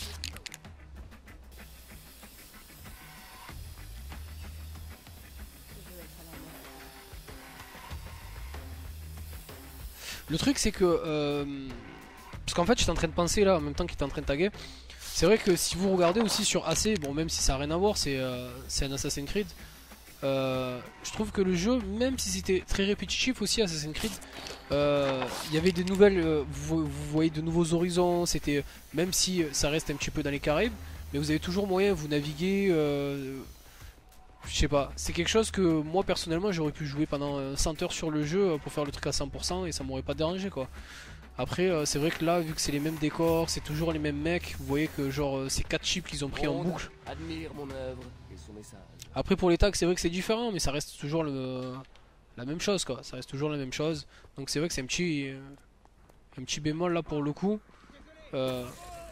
Le truc c'est que... Euh, parce qu'en fait j'étais en train de penser là, en même temps qu'il était en train de taguer. C'est vrai que si vous regardez aussi sur A C, bon même si ça n'a rien à voir, c'est euh, un Assassin's Creed. Euh, je trouve que le jeu, même si c'était très répétitif aussi Assassin's Creed, euh, il y avait des nouvelles, euh, vous, vous voyez de nouveaux horizons, c'était même si ça reste un petit peu dans les Caraïbes, mais vous avez toujours moyen, vous naviguer, euh, je sais pas, c'est quelque chose que moi personnellement j'aurais pu jouer pendant cent heures sur le jeu pour faire le truc à cent pour cent et ça m'aurait pas dérangé quoi. Après euh, c'est vrai que là vu que c'est les mêmes décors, c'est toujours les mêmes mecs, vous voyez que genre euh, c'est quatre chips qu'ils ont pris en boucle. Admire mon œuvre et son message. Après pour les tags c'est vrai que c'est différent mais ça reste toujours le, la même chose quoi, ça reste toujours la même chose. Donc c'est vrai que c'est un petit euh, un petit bémol là pour le coup. Euh,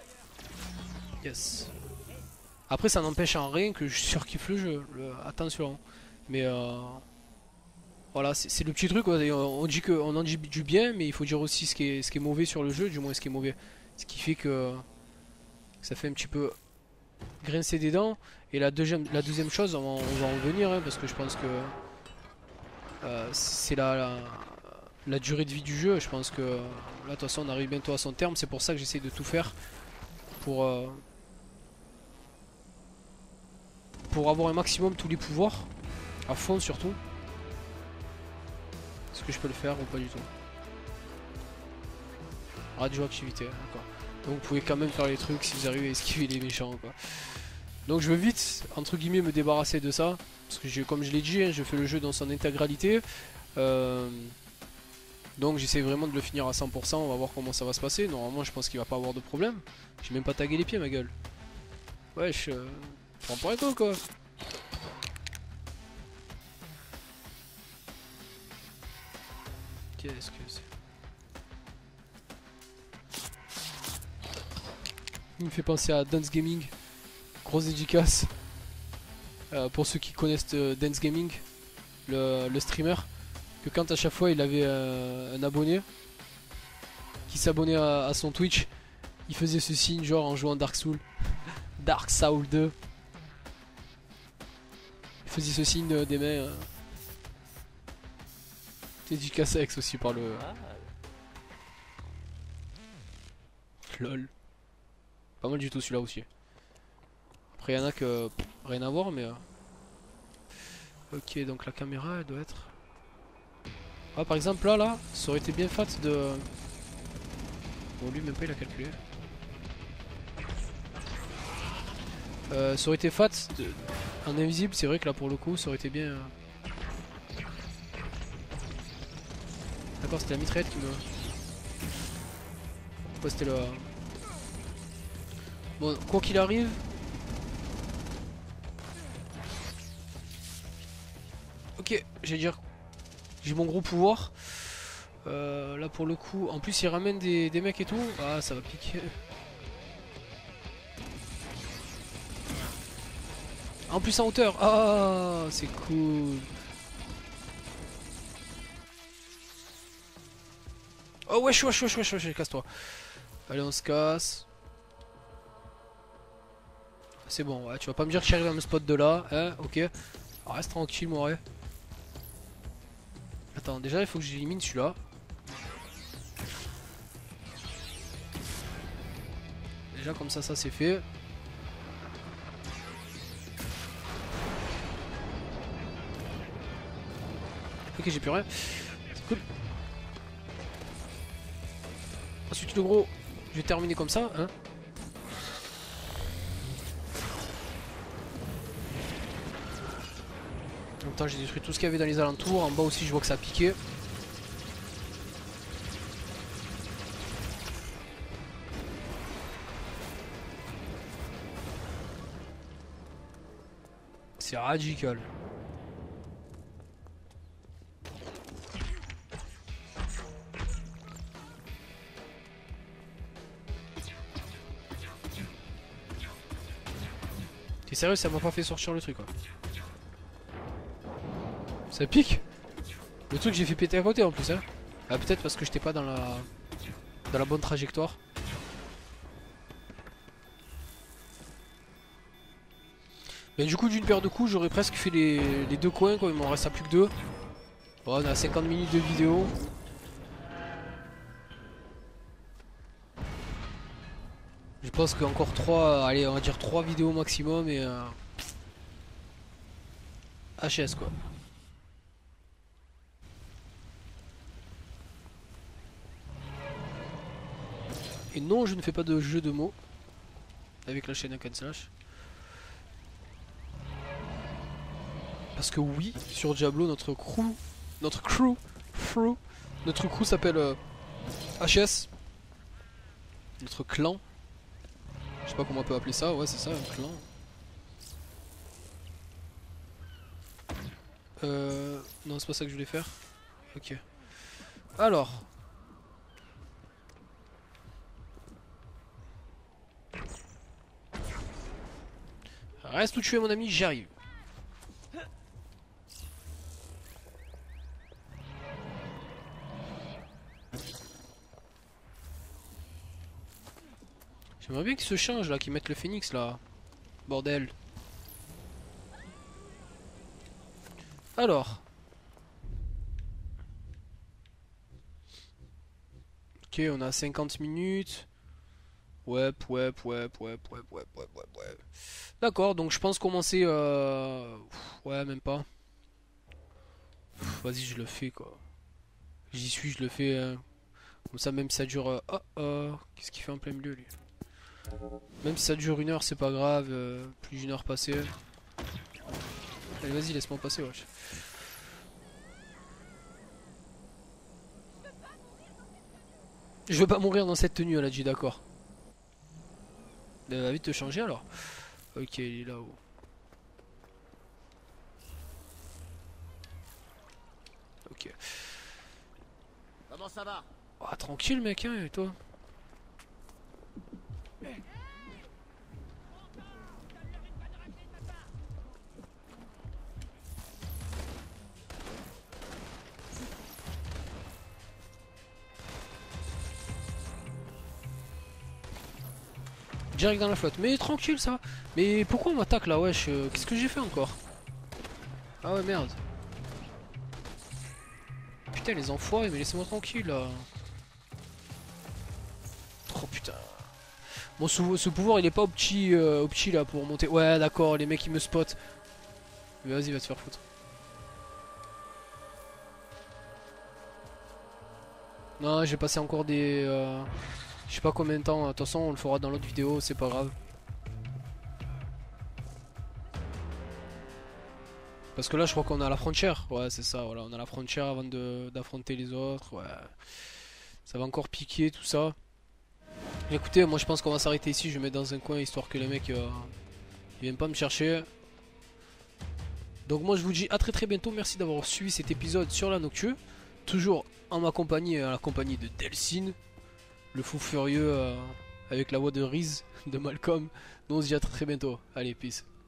yes. Après ça n'empêche en rien que je surkiffe le jeu, le, attention. Mais euh, Voilà, c'est le petit truc, quoi. On dit que on en dit du bien, mais il faut dire aussi ce qui est, ce qui est mauvais sur le jeu, du moins ce qui est mauvais. Ce qui fait que ça fait un petit peu grincer des dents. Et la deuxième, la deuxième chose, on va, on va en venir, hein, parce que je pense que euh, c'est la, la, la durée de vie du jeu. Je pense que là, de toute façon, on arrive bientôt à son terme. C'est pour ça que j'essaie de tout faire pour, euh, pour avoir un maximum tous les pouvoirs, à fond surtout. Est-ce que je peux le faire ou pas du tout? Radioactivité, d'accord. Donc vous pouvez quand même faire les trucs si vous arrivez à esquiver les méchants, quoi. Donc je veux vite, entre guillemets, me débarrasser de ça. Parce que comme je l'ai dit, hein, je fais le jeu dans son intégralité. Euh, donc j'essaie vraiment de le finir à cent pour cent, on va voir comment ça va se passer. Normalement je pense qu'il va pas avoir de problème. J'ai même pas tagué les pieds, ma gueule. Wesh, euh, prends pour un con, quoi. Qu'est-ce que c'est? Il me fait penser à Dance Gaming. Grosse dédicace. Euh, pour ceux qui connaissent euh, Dance Gaming, le, le streamer. Que quand à chaque fois il avait euh, un abonné qui s'abonnait à, à son Twitch, il faisait ce signe genre en jouant Dark Soul. Dark Soul deux. Il faisait ce signe euh, des mains. Euh, Dédicace X aussi par le... Lol. Pas mal du tout celui-là aussi. Après il y en a que... Pff, rien à voir mais... Euh... Ok, donc la caméra elle doit être... Ah, par exemple là, là, ça aurait été bien fat de... Bon, lui même pas il a calculé. Euh, ça aurait été fat de... en invisible, c'est vrai que là pour le coup ça aurait été bien... Euh... D'accord, c'était la mitraillette qui me... Pourquoi c'était le... Bon, quoi qu'il arrive... Ok, j'allais dire... J'ai mon gros pouvoir. Euh, là pour le coup... En plus il ramène des, des mecs et tout. Ah, ça va piquer. En plus en hauteur. Ah, c'est cool. Oh wesh wesh wesh wesh wesh, casse-toi. Allez, on se casse. C'est bon, ouais, tu vas pas me dire que j'arrive à me spot de là, hein, ok. Alors, reste tranquille, mon ré. Attends, déjà il faut que j'élimine celui-là. Déjà comme ça, ça c'est fait. Ok, j'ai plus rien. C'est cool. Ensuite le gros, je vais terminer comme ça, hein. En même temps j'ai détruit tout ce qu'il y avait dans les alentours, en bas aussi je vois que ça a piqué. C'est radical. T'es sérieux, ça m'a pas fait sortir le truc quoi. Ça pique. Le truc j'ai fait péter à côté en plus hein. Ah, peut-être parce que j'étais pas dans la dans la bonne trajectoire. Mais du coup d'une paire de coups j'aurais presque fait les, les deux coins quoi, il m'en reste à plus que deux. Bon, on a cinquante minutes de vidéo. Je pense qu'encore trois, allez on va dire trois vidéos maximum et euh, H S quoi. Et non, je ne fais pas de jeu de mots avec la chaîne Hack and Slash. Parce que oui, sur Diablo, notre crew, notre crew, crew notre crew s'appelle euh, H S. Notre clan. Je sais pas comment on peut appeler ça, ouais c'est ça, un clan. Euh... Non, c'est pas ça que je voulais faire. Ok. Alors... Reste où tu es mon ami, j'arrive. J'aimerais bien qu'ils se changent là, qu'ils mettent le phénix là. Bordel. Alors. Ok, on a cinquante minutes. Ouais, ouais, ouais, ouais, ouais, ouais, ouais, ouais, ouais. D'accord, donc je pense commencer... Euh... Ouais, même pas. Vas-y, je le fais quoi. J'y suis, je le fais. Hein. Comme ça, même si ça dure... Euh... Oh, oh. Qu'est-ce qu'il fait en plein milieu, lui? Même si ça dure une heure, c'est pas grave. Euh... Plus d'une heure passée. Allez, vas-y, laisse-moi passer, wesh. Je veux pas mourir dans cette tenue, elle a dit, d'accord. Elle va vite te changer alors. Ok, il est là-haut. Ok. Comment ça va? Oh, tranquille mec, hein, et toi? Direct dans la flotte, mais tranquille ça. Mais pourquoi on m'attaque là, wesh? Qu'est-ce que j'ai fait encore? Ah ouais, merde. Putain, les enfoirés, mais laissez-moi tranquille là. Oh putain. Bon, ce, ce pouvoir il est pas au petit, euh, au petit là pour monter. Ouais, d'accord, les mecs ils me spotent. Mais vas-y, va te faire foutre. Non, j'ai passé encore des. Euh, je sais pas combien de temps. De toute façon, on le fera dans l'autre vidéo, c'est pas grave. Parce que là, je crois qu'on est à la frontière. Ouais, c'est ça, voilà. On a la frontière avant d'affronter les autres. Ouais. Ça va encore piquer, tout ça. Écoutez, moi je pense qu'on va s'arrêter ici. Je vais mettre dans un coin histoire que les mecs euh, ils viennent pas me chercher. Donc, moi je vous dis à très très bientôt. Merci d'avoir suivi cet épisode sur la Noctu. Toujours en ma compagnie, à la compagnie de Delsin, le fou furieux euh, avec la voix de Riz de Malcolm. Donc, on se dit à très très bientôt. Allez, peace.